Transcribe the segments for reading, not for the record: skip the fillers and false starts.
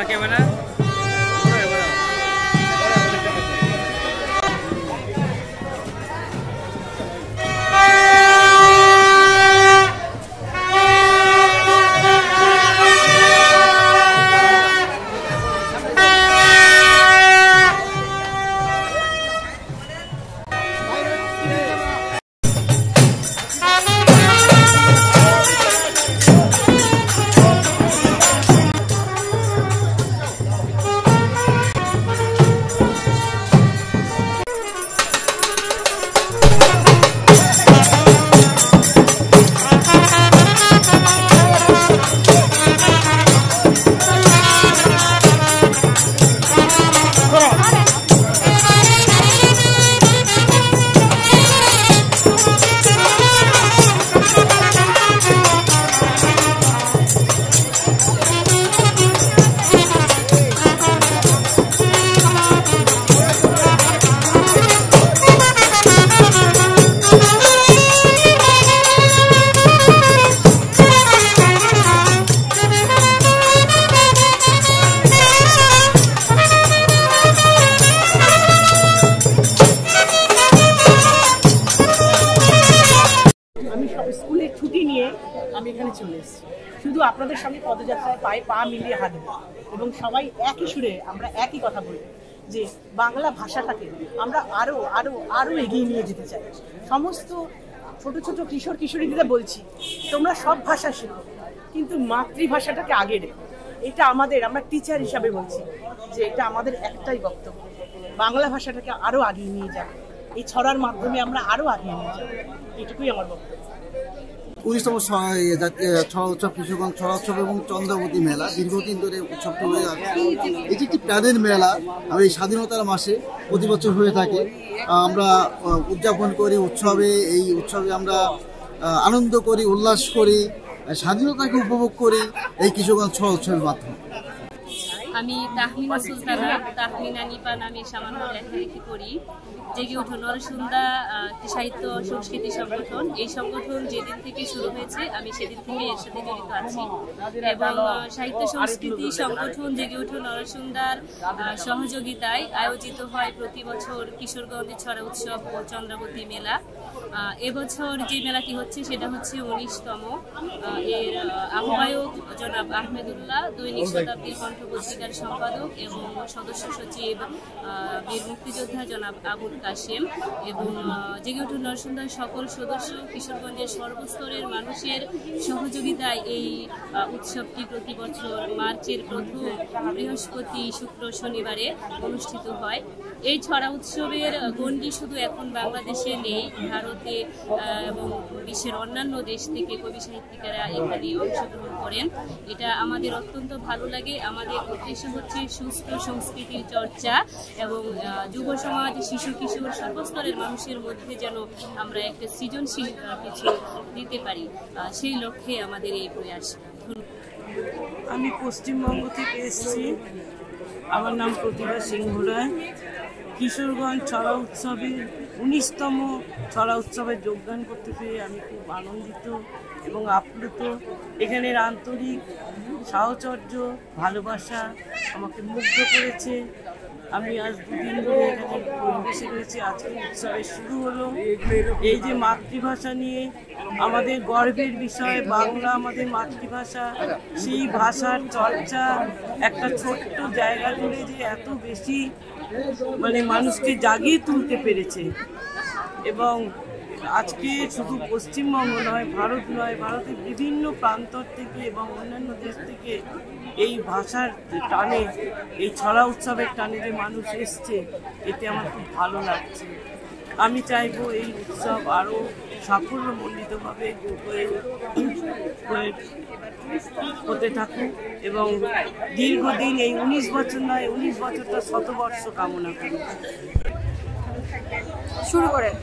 না ক্যামেরা শুধু আপনাদের সঙ্গে পদযাত্রায় পায়ে পা মিলিয়ে হাঁটব এবং সবাই একই সুরে আমরা একই কথা বলব যে বাংলা ভাষাটাকে আমরা আরো আরো আরো এগিয়ে নিয়ে যেতে চাই। সমস্ত ছোট ছোট কিশোর কিশোরীদের বলছি, তোমরা সব ভাষা শেখো, কিন্তু মাতৃভাষাটাকে আগে রেখো। এটা আমাদের, আমরা টিচার হিসাবে বলছি যে এটা আমাদের একটাই বক্তব্য, বাংলা ভাষাটাকে আরো আগিয়ে নিয়ে যাবে, এই ছড়ার মাধ্যমে আমরা আরো আগিয়ে নিয়ে যাবো, এটুকুই আমার বক্তব্য। 19তম ছড়া উৎসব, কিশোরগঞ্জ ছড়া উৎসব এবং চন্দ্রাবতী মেলা দীর্ঘদিন ধরে উৎসবটি হয়ে যাচ্ছে। এটি একটি প্রাণের মেলা, আর এই স্বাধীনতার মাসে প্রতি বছর হয়ে থাকে। আমরা উদযাপন করি উৎসবে, এই উৎসবে আমরা আনন্দ করি, উল্লাস করি, স্বাধীনতাকে উপভোগ করি এই কিশোরগঞ্জ ছড়া উৎসবের মাধ্যমে। আমি তাহমিনা সুলতানা, তাহমিনা নিপা নামে সামান্য লেখালেখি করি। জেগে উঠো নরসুন্দা সাহিত্য সংস্কৃতি সংগঠন, এই সংগঠন যেদিন থেকে শুরু হয়েছে আমি সেদিন থেকে এর সাথে জড়িত আছি এবং সাহিত্য সংস্কৃতি সংগঠন জেগে উঠো নরসুন্দার সহযোগিতায় আয়োজিত হয় প্রতি বছর কিশোরগঞ্জের ছড়া উৎসব ও চন্দ্রাবতী মেলা। এবছর যে মেলাটি হচ্ছে সেটা হচ্ছে 19তম। এর আহ্বায়ক জনাব আহমেদুল্লাহ, দৈনিক শতাব্দীর কণ্ঠ পত্রিকার সম্পাদক এবং সদস্য সচিব বীর মুক্তিযোদ্ধা জনাব আবুল কাশেম এবং জেগে উঠো নরসুন্দার সকল সদস্য, কিশোরগঞ্জের সর্বস্তরের মানুষের সহযোগিতায় এই উৎসবটি প্রতি বছর মার্চের প্রথম বৃহস্পতি, শুক্র, শনিবারে অনুষ্ঠিত হয়। এই ছড়া উৎসবের গণ্ডি শুধু এখন বাংলাদেশে নেই, ভারতে এবং বিশ্বের অন্যান্য দেশ থেকে কবি সাহিত্যিকেরা এখানে অংশগ্রহণ করেন। এটা আমাদের অত্যন্ত ভালো লাগে। আমাদের উদ্দেশ্য হচ্ছে সুস্থ সংস্কৃতির চর্চা এবং যুব সমাজ, শিশু কিশোর সর্বস্তরের মানুষের মধ্যে যেন আমরা একটা সৃজনশীল কিছু দিতে পারি, সেই লক্ষ্যে আমাদের এই প্রয়াস। আমি পশ্চিমবঙ্গ থেকে এসেছি, আমার নাম প্রতিভা সিংহ রায়। কিশোরগঞ্জ ছড়া উৎসবের 19তম ছড়া উৎসবে যোগদান করতে পেরে আমি খুব আনন্দিত এবং আপ্লুত। এখানের আন্তরিক সাহচর্য, ভালোবাসা আমাকে মুগ্ধ করেছে। আমি আজ 2 দিন ধরে এখানে পরিবেশে রয়েছি। আজকে উৎসবের শুরু হলো। এই যে মাতৃভাষা নিয়ে আমাদের গর্বের বিষয়, বাংলা আমাদের মাতৃভাষা, সেই ভাষার চর্চা একটা ছোট্ট জায়গা জুড়ে যে এত বেশি মানুষকে জাগিয়ে তুলতে পেরেছে। এবং আজকে শুধু পশ্চিমবঙ্গ নয়, ভারত নয়, ভারতের বিভিন্ন প্রান্তর থেকে এবং অন্যান্য দেশ থেকে এই ভাষার টানে, এই ছড়া উৎসবের টানে যে মানুষ এসছে, এতে আমার খুব ভালো লাগছে। আমি চাইবো এই উৎসব আরও সাফল্যমণ্ডিতভাবে হতে থাকুক এবং দীর্ঘদিন, এই 19 বছর নয়, 19 বছরটা শতবর্ষ কামনা করি। শুরু করেন।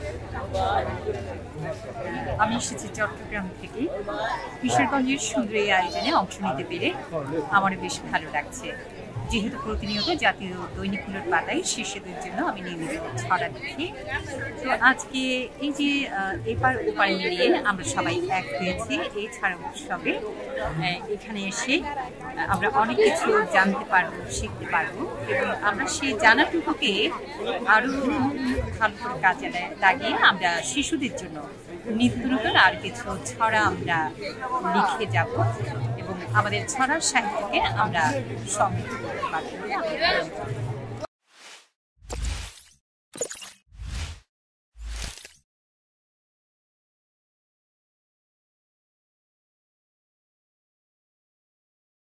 আমি এসেছি চট্টগ্রাম থেকে। কিশোরগঞ্জের সুন্দর এই আয়োজনে অংশ নিতে পেরে আমার বেশ ভালো লাগছে। যেহেতু প্রতিনিয়ত জাতীয় দৈনিকগুলোর পাতায় শিশুদের জন্য আমি নিয়মিত ছড়া লিখি। তো আজকে এই যে এপার ওপার মিলিয়ে আমরা সবাই এক হয়েছি এই ছাড়া উৎসবে, এখানে এসে আমরা অনেক কিছু জানতে পারবো, শিখতে পারবো এবং আমরা সেই জানাটুকুকে আরও ভালো করে কাজে লাগিয়ে আমরা শিশুদের জন্য নিত্য নতুন আর কিছু ছড়া আমরা লিখে যাব এবং আমাদের ছড়ার সাহিত্যকে আমরা সমৃদ্ধ করতে পারবো।